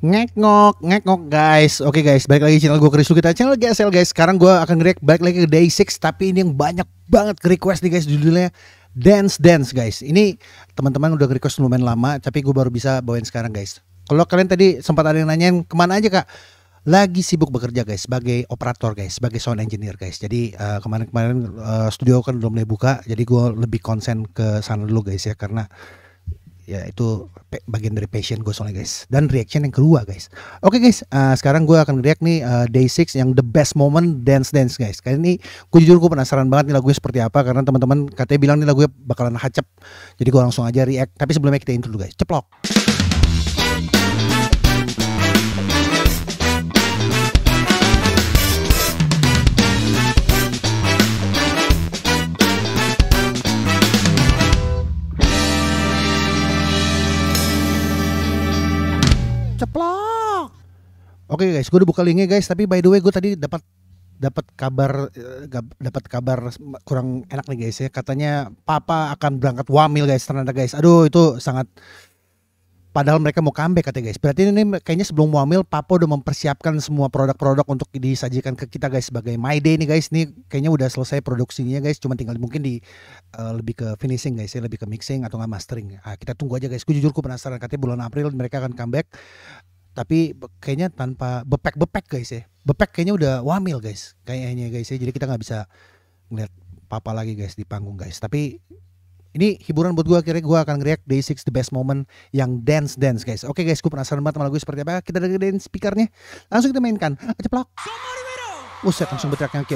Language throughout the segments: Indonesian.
Ngek ngok guys. Oke guys, balik lagi channel gue Chris Lu, kita channel GSL guys. Sekarang gue akan nge-react balik lagi ke Day 6, tapi ini yang banyak banget request nih guys, judulnya Dance Dance guys. Ini teman-teman udah request lumayan lama, tapi gue baru bisa bawain sekarang guys. Kalau kalian tadi sempat ada yang nanyain kemana aja kak, lagi sibuk bekerja guys sebagai operator guys, sebagai sound engineer guys. Jadi kemarin-kemarin studio kan udah mulai buka, jadi gue lebih konsen ke sana dulu guys ya, karena ya itu bagian dari passion gue soalnya guys. Dan reaction yang kedua guys. Oke guys, sekarang gue akan react nih Day 6 yang the best moment dance dance guys. Kali ini gue jujur gue penasaran banget nih lagunya seperti apa, karena teman-teman katanya bilang nih lagunya bakalan hacep. Jadi gue langsung aja react. Tapi sebelumnya kita intro dulu guys. Ceplok. Ceplok. Oke guys, gue udah buka linknya guys. Tapi by the way, gue tadi dapat kabar kurang enak nih guys ya. Katanya Papa akan berangkat wamil guys, ternyata guys. Aduh, itu sangat, padahal mereka mau comeback katanya guys. Berarti ini kayaknya sebelum wamil Papa udah mempersiapkan semua produk-produk untuk disajikan ke kita guys sebagai My Day nih guys. Ini kayaknya udah selesai produksinya guys, cuma tinggal mungkin lebih ke finishing guys ya, lebih ke mixing atau nggak mastering. Kita tunggu aja guys. Gue jujur gue penasaran, katanya bulan April mereka akan comeback. Tapi kayaknya tanpa bepek guys ya. Bepek kayaknya udah wamil guys kayaknya guys ya. Jadi kita nggak bisa ngeliat Papa lagi guys di panggung guys. Tapi ini hiburan buat gue, akhirnya gue akan react Day 6 the best moment yang dance dance guys. Oke guys, gue penasaran banget sama lagu seperti apa. Kita dengerin speakernya, langsung kita mainkan. Ceplok. Buset, langsung berteriaknya. Oke.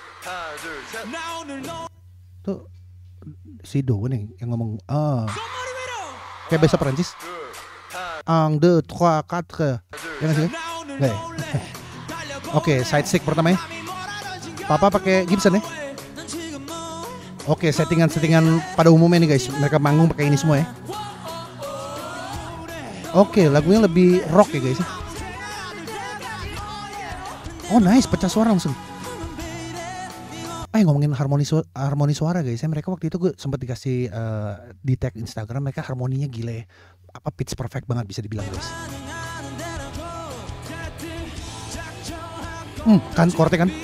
Tuh si Do nih yang ngomong kayak bahasa Perancis. Un, deux, trois, quatre. Ya nggak sih? Nggak ya? Oke, side stick pertama ya. Papa pakai Gibson ya. Oke, settingan pada umumnya nih guys. Mereka manggung pakai ini semua ya. Oke, lagunya lebih rock ya guys. Oh nice, pecah suara langsung. Ngomongin harmoni suara guys ya. Mereka waktu itu gue sempat dikasih di tag Instagram, mereka harmoninya gila ya. Apa pitch perfect banget bisa dibilang guys. Kan chordnya kan.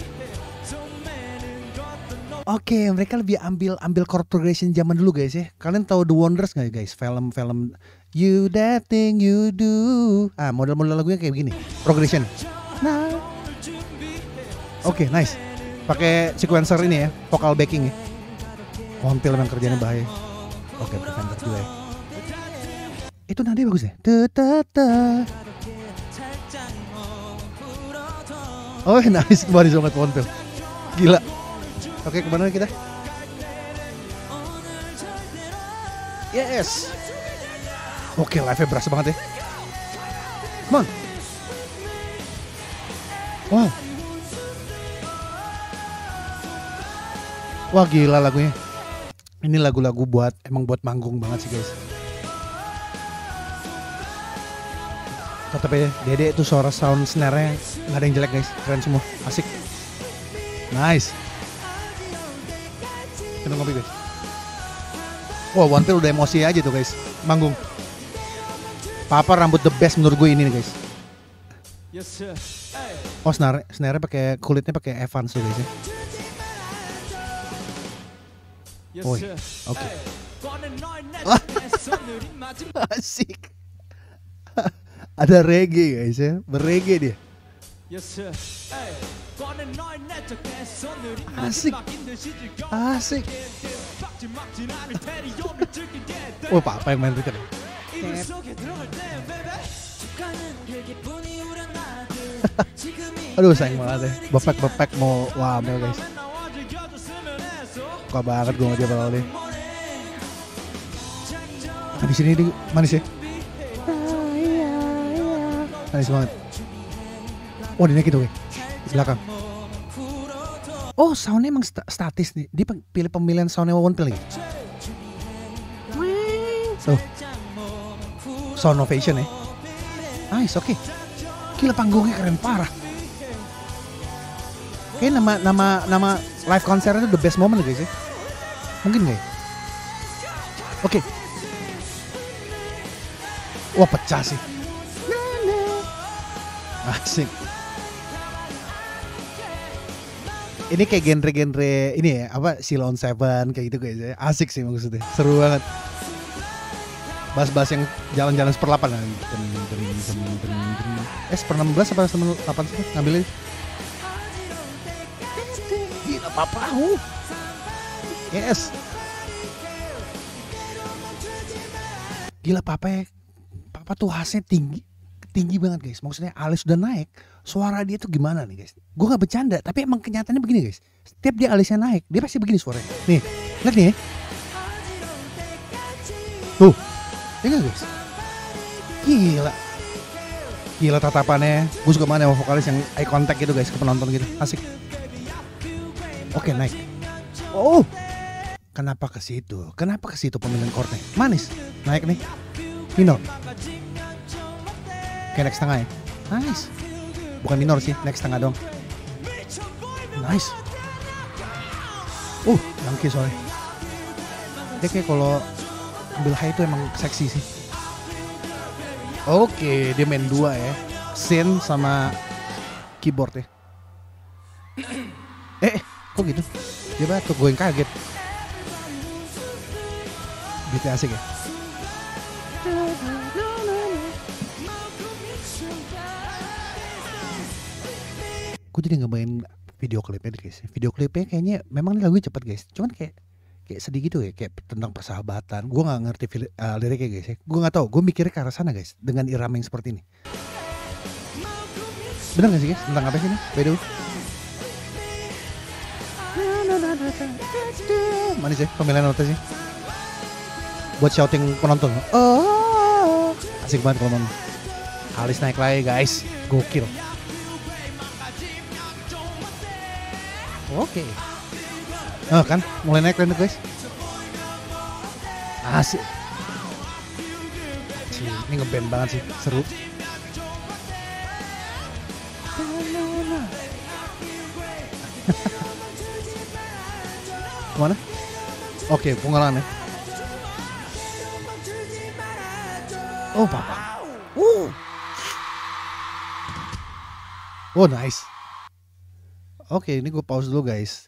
Oke, mereka lebih ambil chord progression zaman dulu guys ya. Kalian tahu The Wonders nggak guys? Film You That Thing You Do. Model-model lagunya kayak begini. Progression. Nah. Oke, nice. Pakai sequencer ini ya, vocal backing ya. Montil memang kerjanya bahaya. Oke, Preventer juga ya. Itu nadanya bagus ya. Oh nice, kembali banget Montil. Gila. Oke, kemana kita? Yes. Oke, live-nya berasa banget ya. Come on. Wow. Wah gila lagunya. Ini lagu-lagu buat manggung banget sih guys. Tetap ya, Dede itu suara sound snare-nya nggak ada yang jelek guys, keren semua, asik, nice. Kita ngopi guys. Wah, One Pill udah emosi aja tuh guys, manggung. Papa rambut the best menurut gue ini nih guys. Oh snare pakai kulitnya pakai Evans tuh guys ya. Oke. Asik. Ada reggae guys ya, berreggae dia. Asik. Wah, Papa yang main record. Aduh sayang banget ya, bepek mau wamil guys. Suka banget gue sama dia awalnya. Di sini dia manis ya. Manis banget. Oh dinaikin tuh di belakang. Oh soundnya emang statis nih. Dia pilih pemilihan soundnya One Pill lagi. Tuh sound ovation ya. Nice, oke. Gila panggungnya keren parah. Kayak nama live konser itu the best moment guys ya. Mungkin gak ya? Oke. Wah pecah sih. Asik. Ini kayak genre-genre ini ya, apa Silon Seven kayak gitu guys ya. Asik sih maksudnya. Seru banget. Bass-bass yang jalan-jalan seperlapan kan. Seper 16 apa 8 sih ngambilnya? Gila papa. Yes. Gila papa ya. Papa tuh khasnya tinggi banget guys. Maksudnya alis udah naik, suara dia tuh gimana nih guys? Gue gak bercanda, tapi emang kenyataannya begini guys. Setiap dia alisnya naik, dia pasti begini suaranya. Nih, lihat nih ya. Tuh, dengar guys. Gila. Gila tatapannya. Gue suka banget sama vokalis yang eye contact gitu guys ke penonton gitu. Asik. Oke, naik. Oh. Kenapa ke situ? Kenapa ke situ pemilihan chordnya? Manis. Naik nih. Minor. Oke, next tengah ya. Nice. Bukan minor sih, next tengah dong. Nice. Yankee soalnya. Dia kayak kalau ambil high itu emang seksi sih. Oke, dia main 2 ya. Synth sama keyboard ya. Kok gitu? Dia batuk, gue yang kaget. Beatnya asik ya. Gue jadi ngebayangin video klipnya guys. Video klipnya kayaknya memang lagunya cepet guys. Cuman kayak sedih gitu ya, kayak tentang persahabatan. Gue nggak ngerti liriknya guys ya. Gue nggak tahu. Gue mikirnya ke arah sana guys dengan irama yang seperti ini. Bener gak sih guys? Tentang apa sih ini? By the way. Manis ya pemilihan nota sih. Buat shouting penonton. Oh, asik banget kalau nonton. Alis naik lagi guys. Gokil. Oke. Kan mulai naik lagi guys. Asik. Ini ngeband banget sih, seru. Kemana? Oke, pengalaman ya. Oh papa. Oh nice. Oke, ini gue pause dulu guys.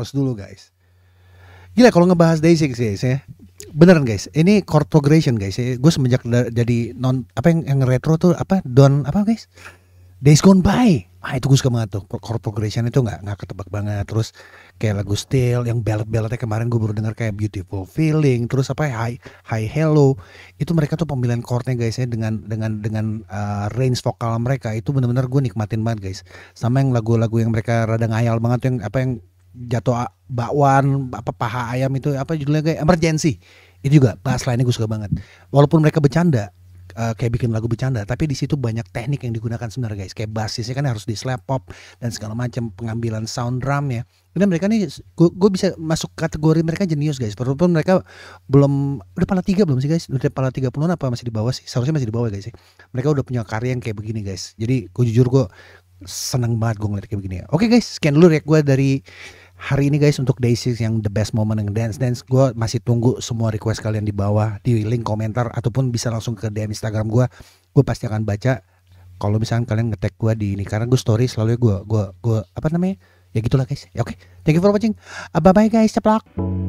Gila kalau ngebahas Day6 guys ya. Beneran guys. Ini chord progression guys ya. Gue semenjak jadi yang retro tuh apa guys? Days Gone By. Itu gue suka banget tuh. Chord progression itu nggak ketebak banget. Terus kayak lagu Still yang ballad-balladnya kemarin gue baru dengar kayak Beautiful Feeling. Terus Hi Hello. Itu mereka tuh pemilihan chordnya guys ya dengan range vokal mereka itu benar-benar gue nikmatin banget guys. Sama yang lagu-lagu yang mereka rada ngayal banget tuh yang jatuh bakwan paha ayam itu judulnya kayak Emergency. Itu juga bass line-nya gue suka banget. Walaupun mereka bercanda kayak bikin lagu bercanda, tapi di situ banyak teknik yang digunakan sebenarnya guys. Kayak bassisnya kan harus di slap pop dan segala macam, pengambilan sound drum ya. Dan mereka nih gue bisa masuk kategori mereka jenius guys. Walaupun mereka udah pala 3 belum sih guys? Udah pala 30-an apa masih di bawah sih? Seharusnya masih di bawah guys ya. Mereka udah punya karya yang kayak begini guys. Jadi gue jujur gue seneng banget gue ngeliat kayak begini ya. Oke guys, sekian dulu react gue dari hari ini guys untuk Day6 yang the best moment yang dance. Gue masih tunggu semua request kalian di bawah di link komentar ataupun bisa langsung ke DM Instagram gue. Gue pasti akan baca kalau misalkan kalian nge-tag gue di ini karena gue story selalu gue ya gitulah guys. Ya oke. Thank you for watching. Bye bye guys. Ceplok.